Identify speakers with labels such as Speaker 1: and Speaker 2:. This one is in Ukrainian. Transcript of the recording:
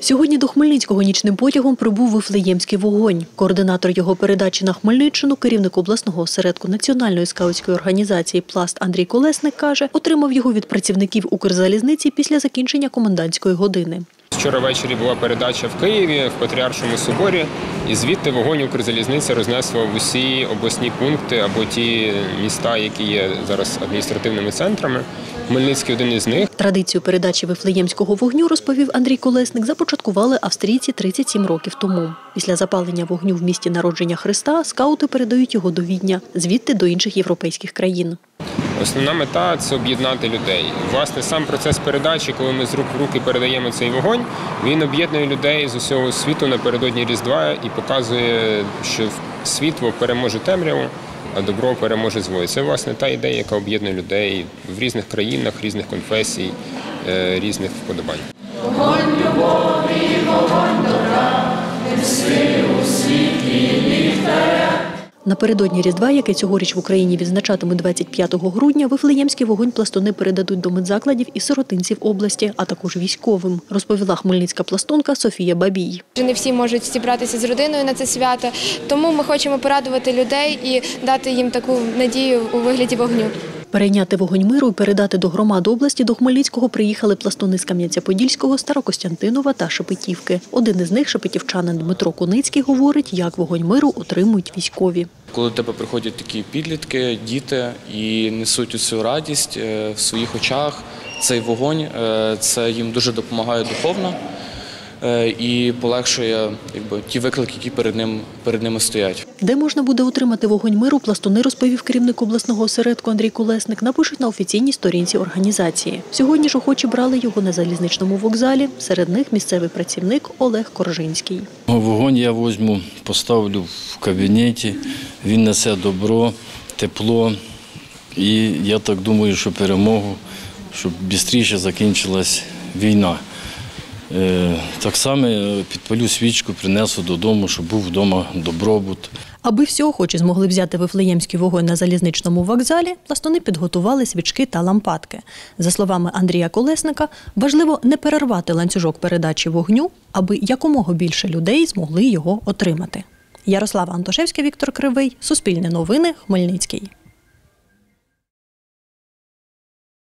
Speaker 1: Сьогодні до Хмельницького нічним потягом прибув Вифлеємський вогонь. Координатор його передачі на Хмельниччину, керівник обласного осередку Національної скаутської організації «Пласт» Андрій Колесник каже, отримав його від працівників Укрзалізниці після закінчення комендантської години.
Speaker 2: Вчора ввечері була передача в Києві, в Патріаршому соборі, і звідти вогонь Укрзалізниця рознесла в усі обласні пункти або ті міста, які є зараз адміністративними центрами. Хмельницький – один із них.
Speaker 1: Традицію передачі Вифлеємського вогню, розповів Андрій Колесник, започаткували австрійці 37 років тому. Після запалення вогню в місті народження Христа скаути передають його до Відня, звідти до інших європейських країн.
Speaker 2: Основна мета – це об'єднати людей. Власне, сам процес передачі, коли ми з рук в руки передаємо цей вогонь, він об'єднує людей з усього світу напередодні Різдва і показує, що світло переможе темряву, а добро переможе зло. Це, власне, та ідея, яка об'єднує людей в різних країнах, різних конфесій, різних вподобань.
Speaker 3: Вогонь любові, вогонь добра, неси у світлі ліхтаря.
Speaker 1: Напередодні Різдва, яке цьогоріч в Україні відзначатимуть 25 грудня, Вифлеємський вогонь пластуни передадуть до медзакладів і сиротинців області, а також військовим, розповіла хмельницька пластунка Софія Бабій.
Speaker 4: Не всі можуть зібратися з родиною на це свято, тому ми хочемо порадувати людей і дати їм таку надію у вигляді вогню.
Speaker 1: Перейняти вогонь миру і передати до громад області до Хмельницького приїхали пластуни з Кам'янця-Подільського, Старокостянтинова та Шепетівки. Один із них, шепетівчанин Дмитро Куницький, говорить, як вогонь миру отримують військові.
Speaker 5: Коли до тебе приходять такі підлітки, діти і несуть усю радість в своїх очах, цей вогонь, це їм дуже допомагає духовно і полегшує ті виклики, які перед ними стоять.
Speaker 1: Де можна буде отримати вогонь миру, пластуни, розповів керівник обласного осередку Андрій Колесник, напишуть на офіційній сторінці організації. Сьогодні ж охочі брали його на залізничному вокзалі, серед них місцевий працівник Олег Коржинський.
Speaker 6: Вогонь я візьму, поставлю в кабінеті, він несе добро, тепло і я так думаю, що перемогу, щоб швидше закінчилась війна. Так само підпалю свічку, принесу додому, щоб був вдома добробут.
Speaker 1: Аби всі охочі змогли взяти Вифлеємський вогонь на залізничному вокзалі, пластуни підготували свічки та лампадки. За словами Андрія Колесника, важливо не перервати ланцюжок передачі вогню, аби якомога більше людей змогли його отримати. Ярослава Антошевська, Віктор Кривий, Суспільне новини, Хмельницький.